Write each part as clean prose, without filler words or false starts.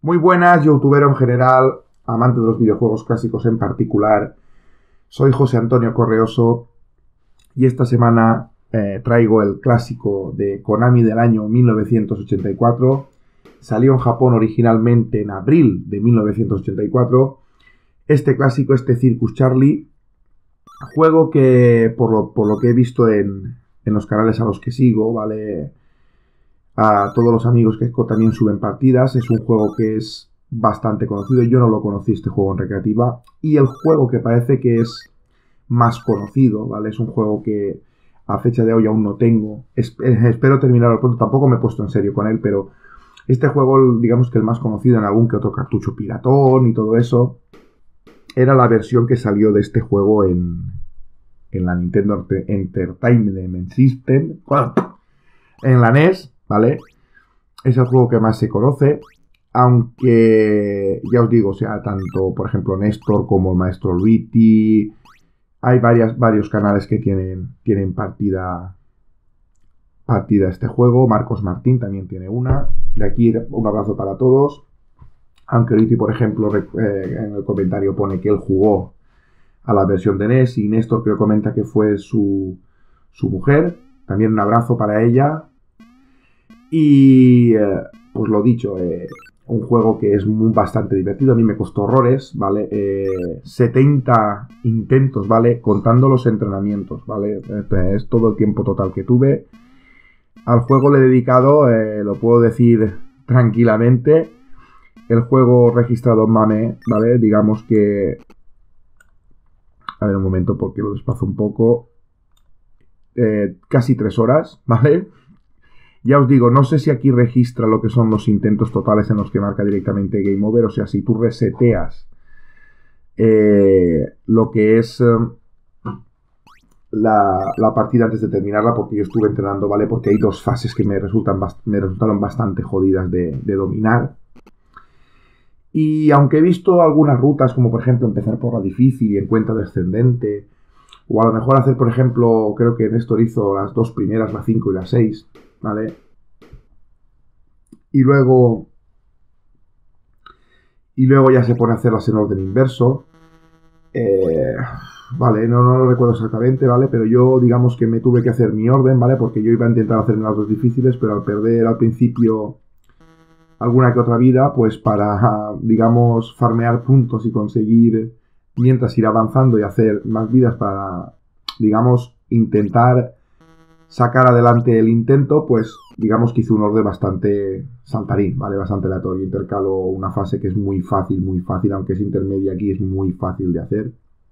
Muy buenas, youtubero en general, amante de los videojuegos clásicos en particular. Soy José Antonio Correoso y esta semana traigo el clásico de Konami del año 1984. Salió en Japón originalmente en abril de 1984. Este clásico, este Circus Charlie, juego que por lo que he visto en los canales a los que sigo, ¿vale? A todos los amigos que también suben partidas. Es un juego que es bastante conocido. Yo no lo conocí, este juego en recreativa. Y el juego que parece que es más conocido, ¿vale? Es un juego que a fecha de hoy aún no tengo. Espero terminarlo pronto. Tampoco me he puesto en serio con él, pero este juego, digamos que el más conocido en algún que otro cartucho piratón y todo eso, era la versión que salió de este juego en la Nintendo Entertainment System. En la NES, ¿vale? Es el juego que más se conoce, aunque ya os digo, o sea, tanto por ejemplo Néstor como el maestro Luigi, hay varios canales que tienen partida este juego. Marcos Martín también tiene una. De aquí un abrazo para todos. Aunque Luigi, por ejemplo, en el comentario pone que él jugó a la versión de NES, y Néstor creo que comenta que fue su mujer. También un abrazo para ella. Y pues lo dicho, un juego que es bastante divertido. A mí me costó horrores, ¿vale? 70 intentos, ¿vale? Contando los entrenamientos, ¿vale? Es todo el tiempo total que tuve. Al juego le he dedicado, lo puedo decir tranquilamente, el juego registrado en MAME, ¿vale? Digamos que... A ver un momento porque lo desplazo un poco. Casi 3 horas, ¿vale? Ya os digo, no sé si aquí registra lo que son los intentos totales en los que marca directamente Game Over. O sea, si tú reseteas lo que es la partida antes de terminarla, porque yo estuve entrenando, ¿vale? Porque hay 2 fases que me resultaron bastante jodidas de dominar. Y aunque he visto algunas rutas, como por ejemplo empezar por la difícil y en cuenta descendente, o a lo mejor hacer, por ejemplo, creo que Néstor hizo las 2 primeras, la 5 y la 6, ¿vale? Y luego ya se pone a hacerlas en orden inverso. Vale, no lo recuerdo exactamente, ¿vale? Pero yo, digamos que me tuve que hacer mi orden, ¿vale? Porque yo iba a intentar hacerme las 2 difíciles, pero al perder al principio alguna que otra vida, pues para, digamos, farmear puntos y conseguir, mientras ir avanzando y hacer más vidas para, digamos, intentar sacar adelante el intento, pues digamos que hice un orden bastante saltarín, ¿vale? Bastante aleatorio. Intercalo una fase que es muy fácil, aunque es intermedia, aquí es muy fácil de hacer.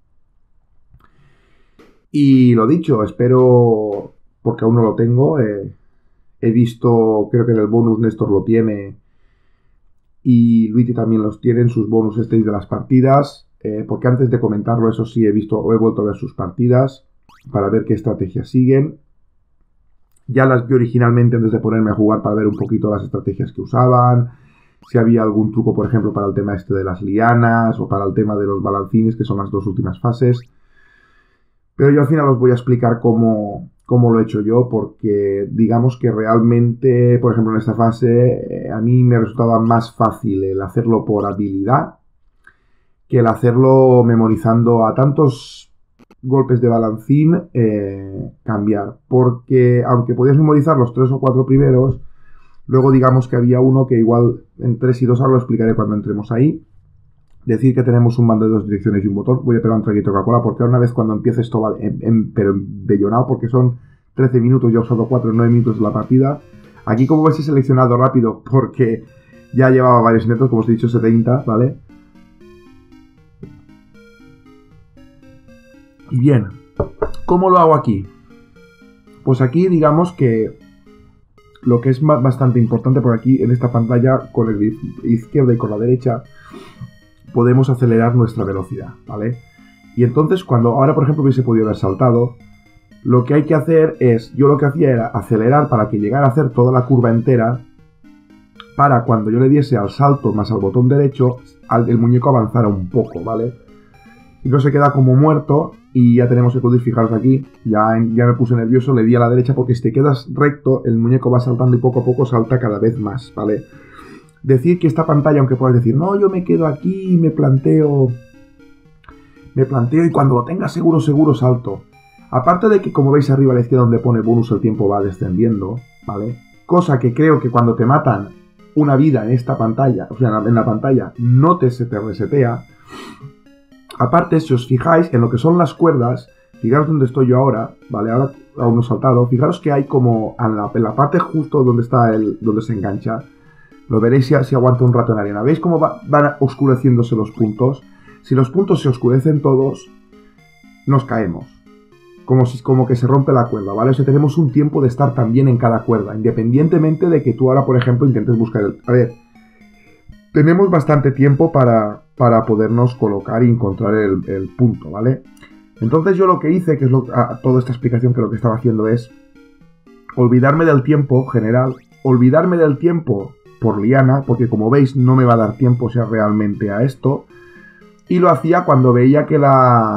Y lo dicho, espero, porque aún no lo tengo, he visto, creo que en el bonus Néstor lo tiene, y Luigi también los tiene en sus bonus stage de las partidas, porque antes de comentarlo, eso sí, he vuelto a ver sus partidas para ver qué estrategias siguen. Ya las vi originalmente antes de ponerme a jugar para ver un poquito las estrategias que usaban, si había algún truco, por ejemplo, para el tema este de las lianas o para el tema de los balancines, que son las 2 últimas fases. Pero yo al final os voy a explicar cómo lo he hecho yo, porque digamos que realmente, por ejemplo, en esta fase, a mí me resultaba más fácil el hacerlo por habilidad que el hacerlo memorizando a tantos golpes de balancín, cambiar. Porque aunque podías memorizar los 3 o 4 primeros, luego digamos que había uno que igual en 3 y 2, ahora lo explicaré cuando entremos ahí. Decir que tenemos un mando de 2 direcciones y un botón. Voy a pegar un traguito de Coca-Cola porque una vez cuando empiece esto va pero embellonado, porque son 13 minutos, ya he usado 4 en 9 minutos de la partida. Aquí, como veis, he seleccionado rápido porque ya llevaba varios intentos, como os he dicho, 70, ¿vale? Y bien, ¿cómo lo hago aquí? Pues aquí digamos que lo que es bastante importante, por aquí en esta pantalla con la izquierda y con la derecha podemos acelerar nuestra velocidad, ¿vale? Y entonces ahora por ejemplo hubiese podido haber saltado, lo que hay que hacer es, yo lo que hacía era acelerar para que llegara a hacer toda la curva entera, para cuando yo le diese al salto más al botón derecho, el muñeco avanzara un poco, ¿vale? Y no se queda como muerto. Y ya tenemos que poder, fijaros aquí, ya me puse nervioso, le di a la derecha porque si te quedas recto, el muñeco va saltando y poco a poco salta cada vez más, ¿vale? decir que esta pantalla, aunque puedas decir, no, yo me quedo aquí y me planteo y cuando lo tenga seguro salto. Aparte de que, como veis arriba a la izquierda donde pone bonus, el tiempo va descendiendo, ¿vale? Cosa que creo que cuando te matan una vida en esta pantalla, o sea, en la pantalla, no se te resetea. Aparte, si os fijáis en lo que son las cuerdas, fijaros donde estoy yo ahora, ¿vale? Ahora aún no he saltado. Fijaros que hay como en la parte justo donde está donde se engancha. Lo veréis si aguanta un rato en arena. ¿Veis cómo van oscureciéndose los puntos? Si los puntos se oscurecen todos, nos caemos. Como que se rompe la cuerda, ¿vale? O sea, tenemos un tiempo de estar también en cada cuerda, independientemente de que tú ahora, por ejemplo, intentes buscar A ver, tenemos bastante tiempo para podernos colocar y encontrar el punto, ¿vale? Entonces yo lo que hice, que es toda esta explicación, que lo que estaba haciendo es olvidarme del tiempo general, olvidarme del tiempo por liana, porque como veis no me va a dar tiempo, o sea, realmente a esto, y lo hacía cuando veía que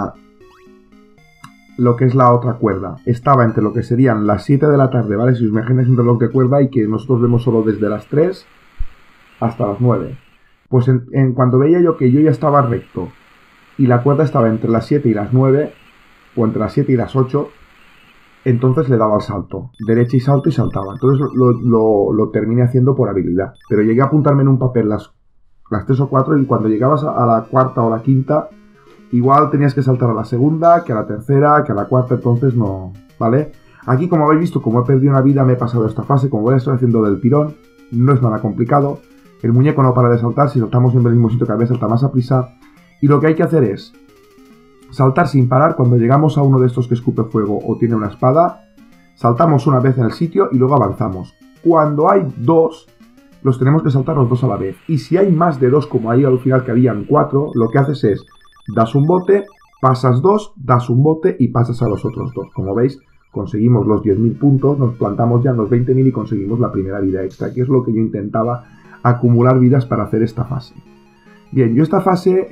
lo que es la otra cuerda estaba entre lo que serían las 7 de la tarde, ¿vale? Si os imagináis un reloj de cuerda y que nosotros vemos solo desde las 3 hasta las 9. Pues cuando veía yo que yo ya estaba recto y la cuerda estaba entre las 7 y las 9, o entre las 7 y las 8, entonces le daba el salto, derecha y salto y saltaba. Entonces lo terminé haciendo por habilidad. Pero llegué a apuntarme en un papel las 3 o 4 y cuando llegabas a la cuarta o la quinta, igual tenías que saltar a la segunda, que a la tercera, que a la cuarta, entonces no, ¿vale? Aquí, como habéis visto, como he perdido una vida, me he pasado esta fase, como voy a estar haciendo del tirón, no es nada complicado. El muñeco no para de saltar, si saltamos en el mismo sitio cada vez salta más a prisa. Y lo que hay que hacer es saltar sin parar cuando llegamos a uno de estos que escupe fuego o tiene una espada. Saltamos una vez en el sitio y luego avanzamos. Cuando hay dos, los tenemos que saltar los dos a la vez. Y si hay más de dos, como ahí al final que habían 4, lo que haces es das un bote, pasas 2, das un bote y pasas a los otros 2. Como veis, conseguimos los 10.000 puntos, nos plantamos ya en los 20.000 y conseguimos la primera vida extra, que es lo que yo intentaba, acumular vidas para hacer esta fase. Bien, yo esta fase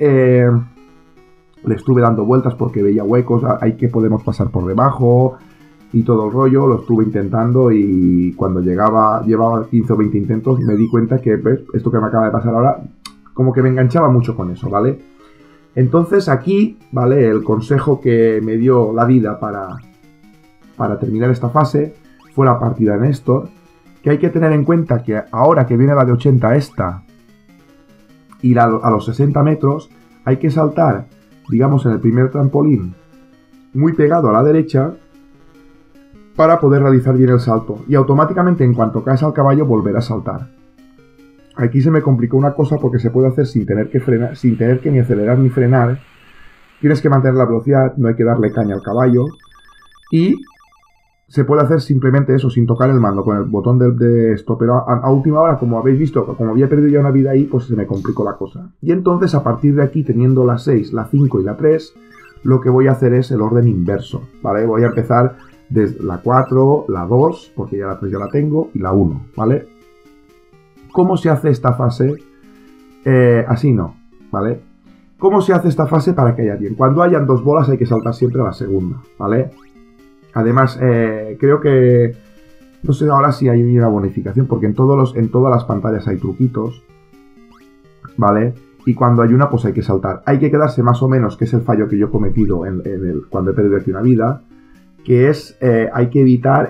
le estuve dando vueltas porque veía huecos, hay que podemos pasar por debajo y todo el rollo, lo estuve intentando y cuando llevaba 15 o 20 intentos me di cuenta que, ¿ves? Esto que me acaba de pasar ahora, como que me enganchaba mucho con eso, ¿vale? Entonces aquí, ¿vale? El consejo que me dio la vida para terminar esta fase fue la partida de Néstor, que hay que tener en cuenta que ahora que viene la de 80 esta, ir a los 60 metros, hay que saltar, digamos, en el primer trampolín, muy pegado a la derecha, para poder realizar bien el salto. Y automáticamente, en cuanto caes al caballo, volver a saltar. Aquí se me complicó una cosa porque se puede hacer sin tener que frenar, sin tener que ni acelerar ni frenar. Tienes que mantener la velocidad, no hay que darle caña al caballo. Y se puede hacer simplemente eso, sin tocar el mando, con el botón de esto. Pero a última hora, como habéis visto, como había perdido ya una vida ahí, pues se me complicó la cosa. Y entonces, a partir de aquí, teniendo la 6, la 5 y la 3, lo que voy a hacer es el orden inverso, ¿vale? Voy a empezar desde la 4, la 2, porque ya la 3 ya la tengo, y la 1, ¿vale? ¿Cómo se hace esta fase? Así no, ¿vale? ¿Cómo se hace esta fase para que haya bien? Cuando hayan dos bolas hay que saltar siempre a la segunda, ¿vale? Además, creo que... No sé ahora si hay una bonificación, porque en todas las pantallas hay truquitos, ¿vale? Y cuando hay una, pues hay que saltar. Hay que quedarse más o menos, que es el fallo que yo he cometido cuando he perdido aquí una vida, que es, hay que evitar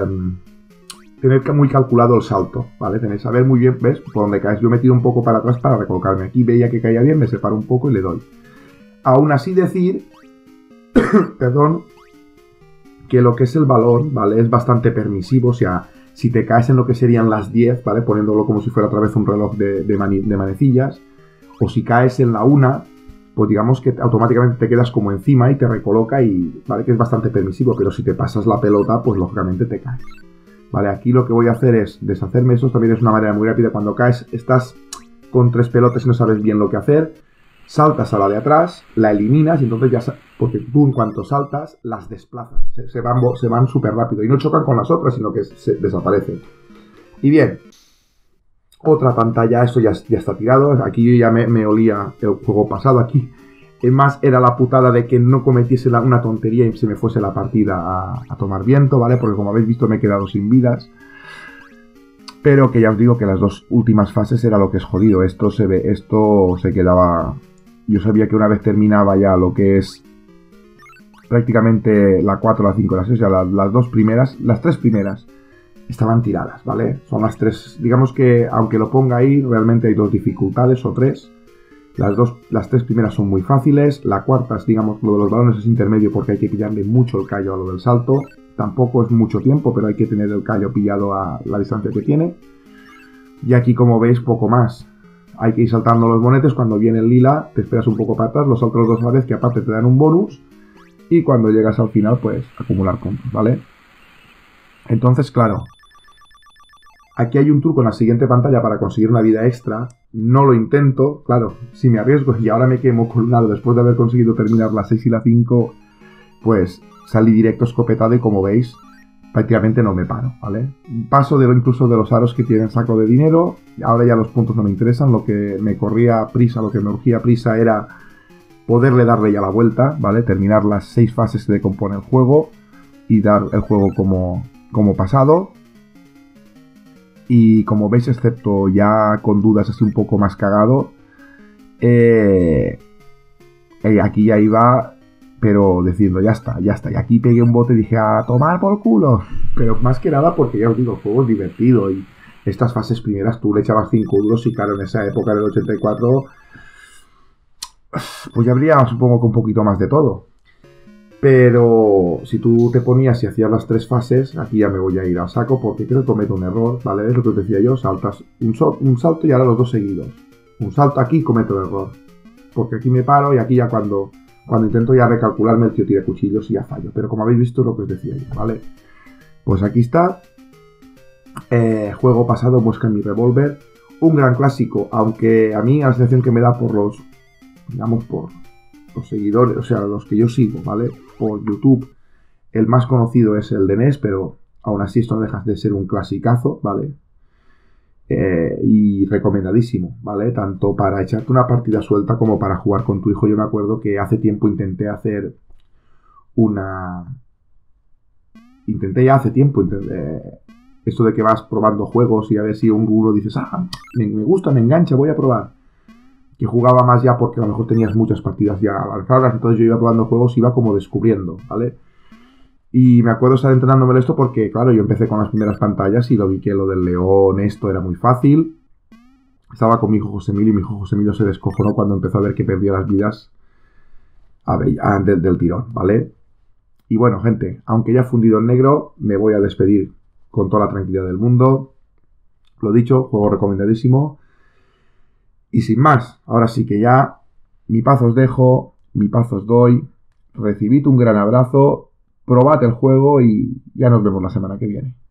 tener muy calculado el salto, ¿vale? Tenéis que saber muy bien, ¿ves? Por dónde caes. Yo me tiro un poco para atrás para recolocarme. Aquí veía que caía bien, me separo un poco y le doy. Aún así decir, perdón, que lo que es el valor, ¿vale? Es bastante permisivo, o sea, si te caes en lo que serían las 10, ¿vale? Poniéndolo como si fuera otra vez un reloj de manecillas, o si caes en la 1, pues digamos que automáticamente te quedas como encima y te recoloca y, ¿vale? Que es bastante permisivo, pero si te pasas la pelota, pues lógicamente te caes. Vale, aquí lo que voy a hacer es deshacerme. Esto también es una manera muy rápida. Cuando caes, estás con 3 pelotas y no sabes bien lo que hacer. Saltas a la de atrás, la eliminas y entonces ya... Porque tú en cuanto saltas, las desplazas. Se van súper rápido. Y no chocan con las otras, sino que se desaparecen. Y bien. Otra pantalla. Esto ya está tirado. Aquí yo ya me olía el juego pasado. Aquí más era la putada de que no cometiese una tontería y se me fuese la partida a tomar viento, ¿vale? Porque como habéis visto me he quedado sin vidas. Pero que ya os digo que las dos últimas fases era lo que es jodido. Esto se quedaba... Yo sabía que una vez terminaba ya lo que es prácticamente la 4, la 5, la 6, o sea, las dos primeras, las tres primeras estaban tiradas, ¿vale? Son las tres, digamos que aunque lo ponga ahí, realmente hay dos dificultades o tres. Las tres primeras son muy fáciles, la cuarta, digamos, lo de los balones es intermedio porque hay que pillarle mucho el callo a lo del salto. Tampoco es mucho tiempo, pero hay que tener el callo pillado a la distancia que tiene. Y aquí, como veis, poco más. Hay que ir saltando los monetes. Cuando viene el lila, te esperas un poco para atrás, los saltas los dos a la vez, que aparte te dan un bonus. Y cuando llegas al final, pues acumular puntos, ¿vale? Entonces, claro, aquí hay un truco en la siguiente pantalla para conseguir una vida extra. No lo intento, claro, si me arriesgo y ahora me quemo con un halo después de haber conseguido terminar la 6 y la 5, pues salí directo escopetado y como veis, prácticamente no me paro, ¿vale? Paso incluso de los aros que tienen saco de dinero, ahora ya los puntos no me interesan, lo que me corría prisa, lo que me urgía prisa era poderle darle ya la vuelta, ¿vale? Terminar las 6 fases que compone el juego y dar el juego como pasado. Y como veis, excepto ya con dudas así un poco más cagado, aquí ya iba, pero diciendo ya está. Y aquí pegué un bote y dije a tomar por culo. Pero más que nada porque ya os digo, el juego es divertido y estas fases primeras tú le echabas 5 euros y claro, en esa época del 84, pues ya habría supongo que un poquito más de todo. Pero si tú te ponías y hacías las 3 fases, aquí ya me voy a ir al saco porque creo que cometo un error, ¿vale? Es lo que os decía yo, saltas un salto y ahora los dos seguidos. Un salto aquí y cometo el error. Porque aquí me paro y aquí ya cuando intento ya recalcularme el tío tira cuchillos y ya fallo. Pero como habéis visto es lo que os decía yo, ¿vale? Pues aquí está. Juego pasado, Mosca en mi revólver. Un gran clásico, aunque a mí la sensación que me da por los seguidores, o sea, los que yo sigo, ¿vale? Por YouTube, el más conocido es el de NES, pero aún así esto no deja de ser un clasicazo, ¿vale? Y recomendadísimo, ¿vale? Tanto para echarte una partida suelta como para jugar con tu hijo. Yo me acuerdo que hace tiempo intenté esto de que vas probando juegos y a ver si uno dices, me gusta, me engancha, voy a probar. Que jugaba más ya porque a lo mejor tenías muchas partidas ya lanzadas, entonces yo iba probando juegos y iba como descubriendo, ¿vale? Y me acuerdo estar entrenándome esto porque, claro, yo empecé con las primeras pantallas y lo vi que lo del león, esto era muy fácil. Estaba con mi hijo José Emilio y mi hijo José Emilio se descojonó cuando empezó a ver que perdía las vidas del tirón, ¿vale? Y bueno, gente, aunque ya he fundido en negro, me voy a despedir con toda la tranquilidad del mundo. Lo dicho, juego recomendadísimo. Y sin más, ahora sí que ya, mi paz os dejo, mi paz os doy, recibid un gran abrazo, probad el juego y ya nos vemos la semana que viene.